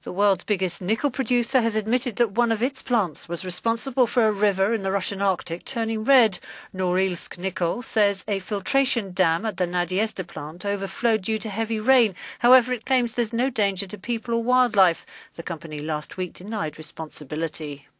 The world's biggest nickel producer has admitted that one of its plants was responsible for a river in the Russian Arctic turning red. Norilsk Nickel says a filtration dam at the Nadezhda plant overflowed due to heavy rain. However, it claims there's no danger to people or wildlife. The company last week denied responsibility.